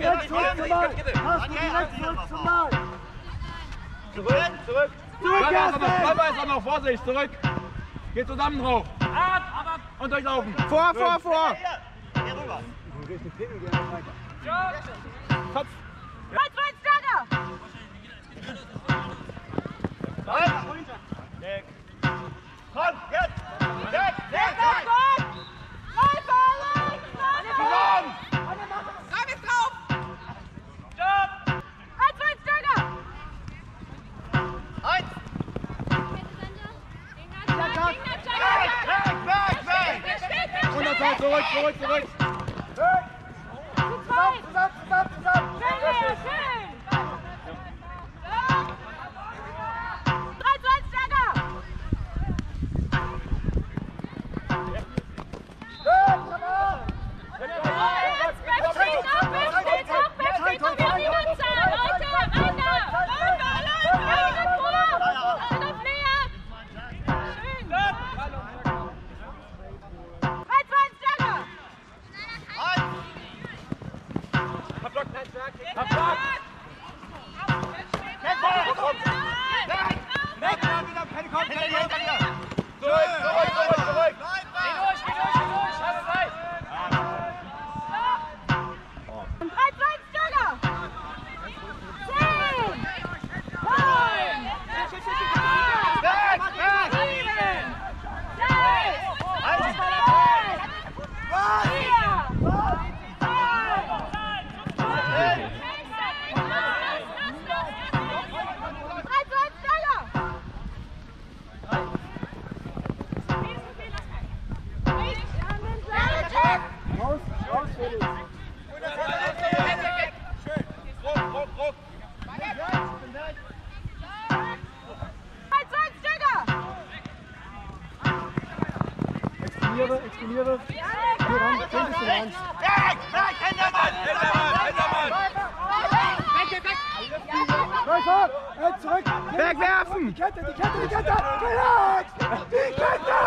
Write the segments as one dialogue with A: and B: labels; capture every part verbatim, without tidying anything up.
A: direkt zurück zum Ball. Carsten, direkt zurück zum Ball.
B: Zurück, zurück.
A: Zurück, Carsten.
C: Ball ist noch, Vorsicht, zurück. Geht zusammen drauf. Und durchlaufen. Vor, vor, vor.
B: Hier rüber.
C: Kopf.
D: Weit, weit, stärker.
B: Weg. Komm, jetzt. Weg, weg,
D: Weg,
B: weg.
D: gut. Läufer, Läufer. Reib es drauf.
B: Stopp.
D: Weit, weit, stärker.
B: Eins. Weg, weg, weg, weg.
C: Unterzahl, zurück, zurück, zurück.
A: Zusammen, zusammen, zusammen, zusammen.
D: Schön, schön. Drei, zwei, stärker. Jetzt Backstreet noch, Backstreet noch, Backstreet noch, wir haben die Anzahl. Leute, einer. Läufer, Läufer. Eine vor. Eine näher. Schön. Drei, zwei, stärker.
A: Exponiere, exponiere. Hier ran, könntest du ran.
B: Weg, weg, Hintermann, Hintermann, Hintermann.
A: Läufer, äh, zurück.
C: Wegwerfen.
A: Die Kette, die Kette, die Kette. Relax. Die Kette.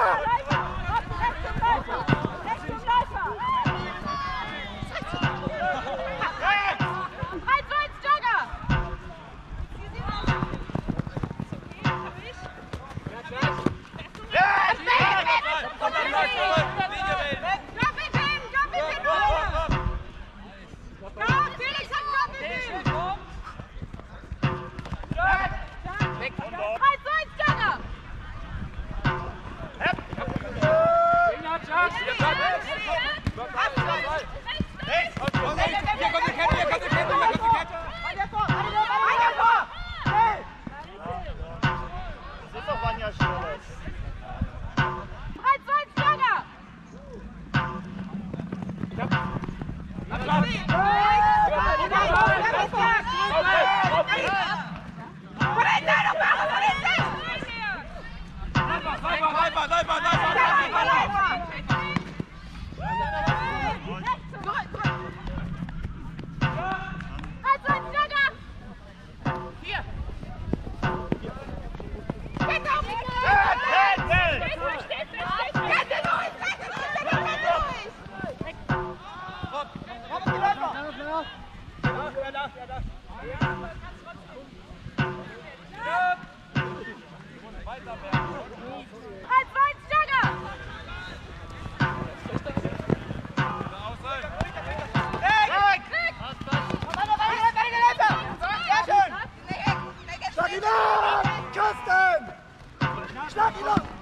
A: Schlag ihn ab!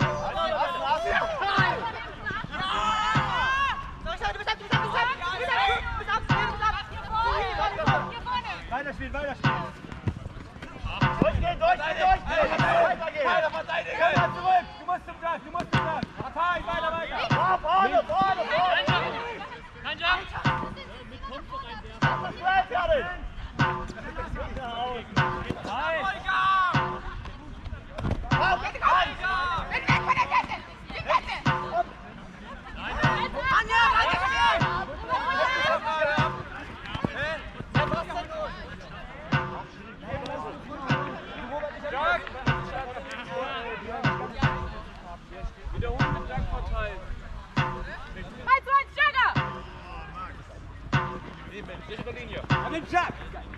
B: Weiter spielen, weiter spielen! Durchgehen, durchgehen, durchgehen! Weitergehen! Weiter verteidigen! Komm zurück! Du musst zum Platz, du musst zum Platz! Partei, weiter, weiter! Ja, vorne, vorne, vorne! Kein Jump! Das ist frei, fertig! Nein!
D: Weg von der Kette! Die Kette! Anja, weiter spielen!
C: Wiederholen mit Dank verteilen.
D: eins zu eins, Jagger!
C: Linie.
B: Komm den Schack!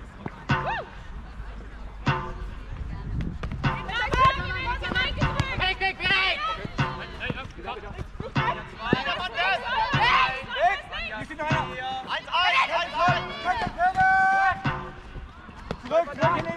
D: Weg, weg, weg!
B: Wie viel noch einer? eins eins! eins eins! Zurück, zurück in die